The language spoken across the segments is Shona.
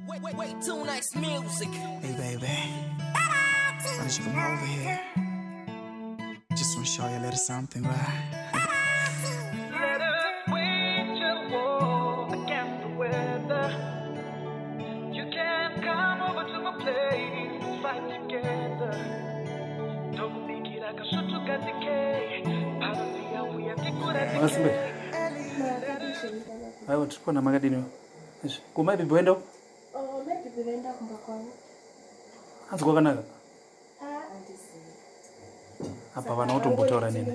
Way too nice music. Hey baby, why don't you come over here? Just wanna show you a little something, right? Let us wage a war against the weather. You can come over to my place and fight together. Don't make it like a shoot to get the cake. Parasiya, we have to go at the cake. I want to go to Magadino. Come maybe Buendo. Oh, maybe Buendo Kumbakon. That's going on. Ah, Apa wana watu mbotora nini?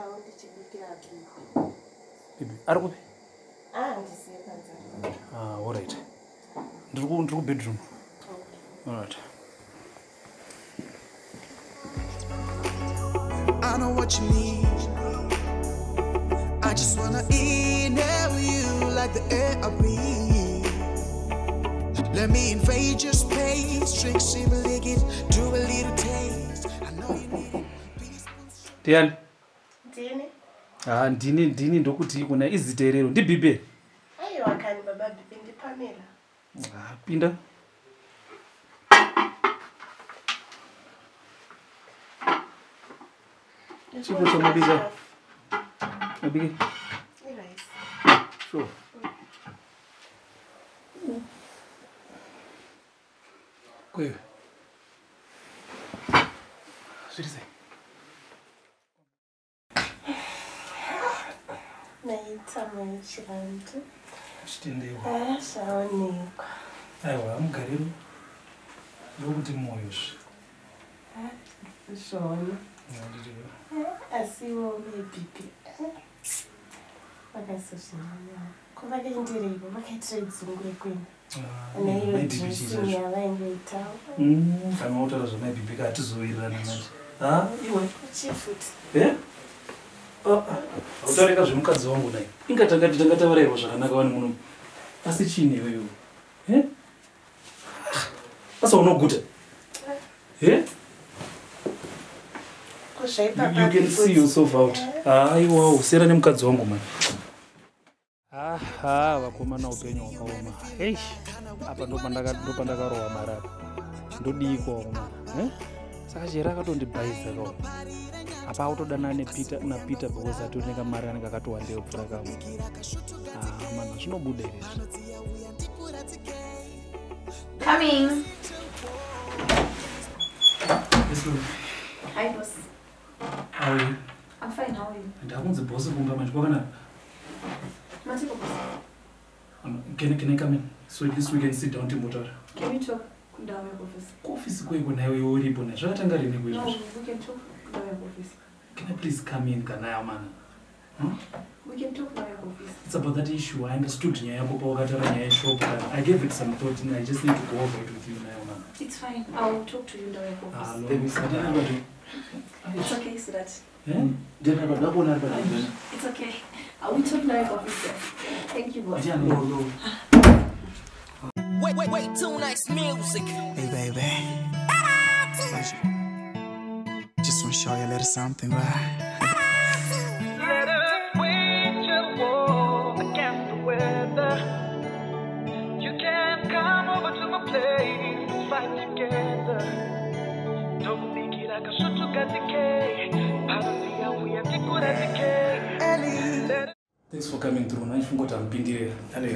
Bibi, ariko? Ah, ndisiye kanza. Ah, all right. Ndiri bedroom. Okay. All right. I know what you need. I just wanna inhale you like the air I breathe. Let me invade your space, trick, shiver, lick it, do a little taste. I know you need it. Diane. Ndine? Ah, Ndine ndokuti kuna iziterero. Ndi bibe. Ayo akani baba bibi ndi Pamela. Ah, pinda. Chico cha mabiga. Mabiga. Nice. Sure. Kwe. Sirisi. Naita mwishirantu. Chitendewa. Ah, shaonekwa. Aiwa, amugariro. Ndokuti moyo. Shona. Asiwo mebibi. Vakasoshinana. Kuvakaendereivo vakaitira dzungure kwenu. Naiyo dressing yavaingoitawo. Kana utaura zvamaibhibhika hatizowirirana nacho. Ah, iwe. Chifuti. Utaureka zvemukadzi wangu nai. Ingatanga tavarairwa zvakanaka vani muno. Asi chiini iweyo? Asa unoguta? You can see yourself out. Aiwa, usera nemukadzi wangu man. Aha, vakomana upenyu hwakaoma. Hey, apa ndopandakarohwa mara. Ndodikwa man. Saka chera akatondibhaisa kawo. Apa autodanana naPeter because atoneka mari anenge akatowandeyo pfura kamwe. Ah, man, zvinobuda izvi. Coming. Yes, ma'am. Hi, boss. How are you? I'm fine. How are you? Ndakunzi boss kumba manje kwakanaka. Matiko, boss. Can I come in? So at least we can sit down Timotara. Can we talk down your office? Office kweko nayo uripo na zvakatanga rini kwezvo. No, we can talk down your office. Can I please come in kanaya man? We can talk down your office. It's about that issue. I understood nyaya yako pakatara nyaya shop. I gave it some thought and I just need to go over it with you now man. It's fine. I'll talk to you down your office. Ah, baby, sadaka. It's okay, so that. It's okay. I will talk down your office there. Thank you, boss. No. Way too nice music. Hey baby, just wanna show you a little something, right? Let us wage a war against the weather. You can come over to my place and fight together. Don't make it like a shoot to get the cake. Parasiya, we have to go at the cake. Thanks for coming through. Naifungota mpindire.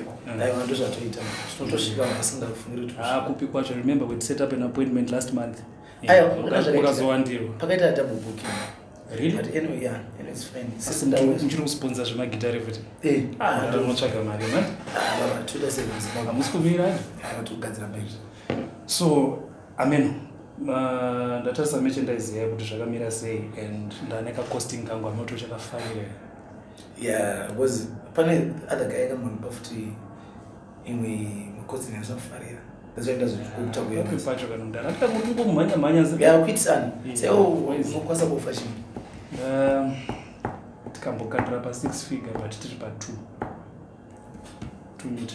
Kupi kwacho. Remember we set up an appointment last month. Ukazowandiro. Pakaita double booking. Really? But anyway, yeah, it's fine. System nchiri kusponsor zvemagitari futi. Ndonotsvaga mari man. Baba, 2 days ago. Hamusikumirani? Togadzira bhegi. So, amen. Ndatarisa merchandise yayo kuti zvakamira sei and ndaneka costing kangu amoto chakafanira. Yeah, because pane other guy akamonipa futi imwe costing yazofarira. That's why ndazo kuita kuya. Pacho kana ndara kuti ngomhanya zika. Yeah, quitsan. Say unokwasa kufashion. Tikambokandira pa 6 figure but tiri pa 2 meter.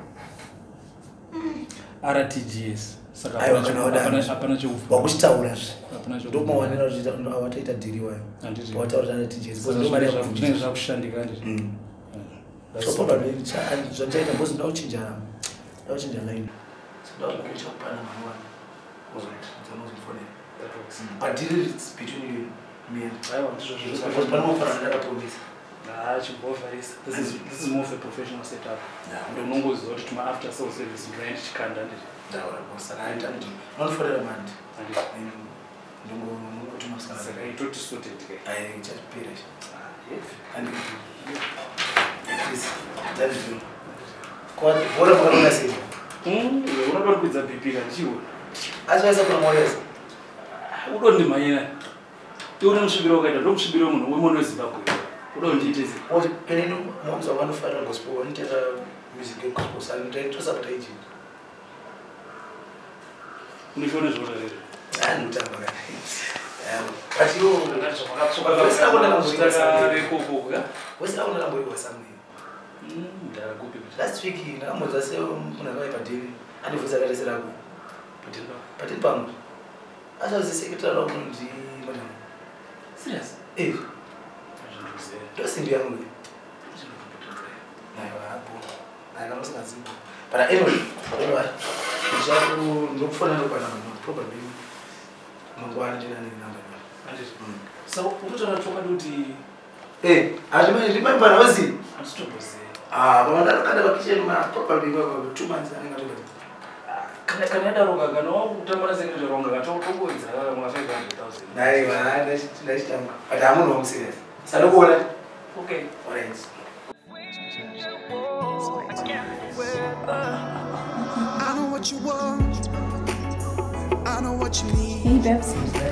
RTGS. Saka hapana cheufu. Wakuchitaura zve. Ndoma wanena kuti awataita dhiri wayo. Wataura RTGS. Because ndomari yakufunga zvakushandika ndizvo. So probably zvachaita because ndauchinja line. Don't get your partner, man. All right. It's almost for them. That works. But it's between you, me and I want to show you. because one more for another promise. Nah, this is more of a professional setup. Yeah. The numbers are to my after sales service rent can done it. Not for the man. And To my son. I told to suit it. I just paid it. Yes. And please, that is you. What about I say? What about with the BP and you? As well as from Moyo. Who don't the Mayana? Don't should be okay, don't should be wrong, women is back. Who don't it is? What can you know? Moms are one of the gospel, one tell music gospel, and trying to sabotage it. Which one is what I did? And but you, what's our number was something? Last week, I was a and it was a but in Bang. As I was the secretary of the madam. Serious? If just in the young way. I cannot say but anyway, look for another probably. So, what are you talking Hey, I remember I was it. I'm still busy. But I kind of kitchen probably 2 months. Can I no? Tamara said the wrong. I told you it's 500,000. Next time. But I'm not serious. So don't go there. Okay. Orange. I know what you want. I know what you need. Hey, babes.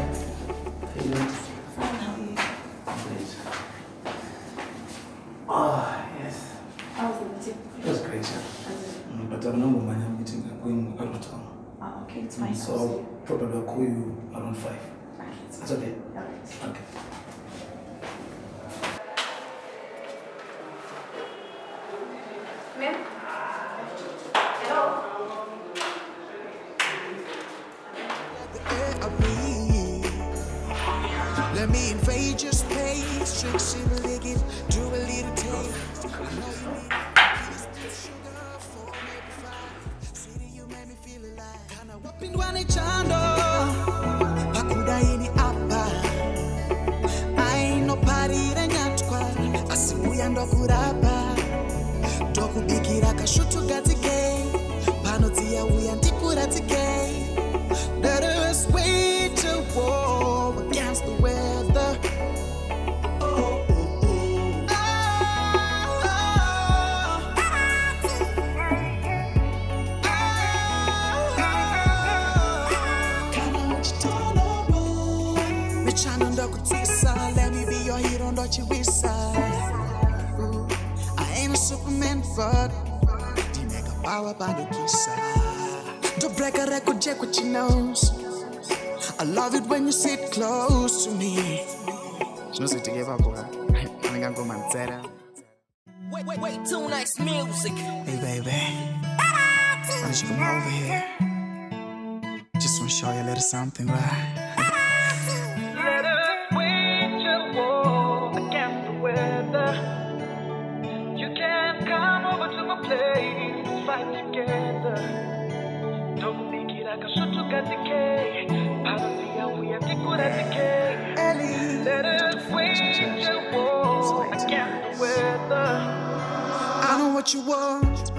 Oh, yes. How was the meeting? It was great. But I'm not going meeting. I'm going out of town. Oh, okay, it's fine. So probably I'll call you around 5. Okay, it's It's okay. all right. Okay. Ma'am? Hello? Let me invade your space, drink some liquid, do a little taste. City, you make me feel alive. Kana wapindwane chando, pakuda ini apa. Aino parire nyatwa, asimuya ndokurapa. Dokubikira kashutu gatike, panotia uya ndikuratike. Let us wage a war against the weather. Let me be your hero, don't you wish I ain't a Superman, but you make a power by the kiss. Don't break a record, check what you knows. I love it when you sit close to me. No sé te lleva boca. Vengan con mantera. Wait, too nice music. Hey baby, why don't you come over here? Just wanna show you a little something, right? Let us wage a war against the weather. You can come over to my place and fight together. Don't make it like a shoot to get the cake. We have to go at the cake. Let us wage a war against the weather. I know what you want.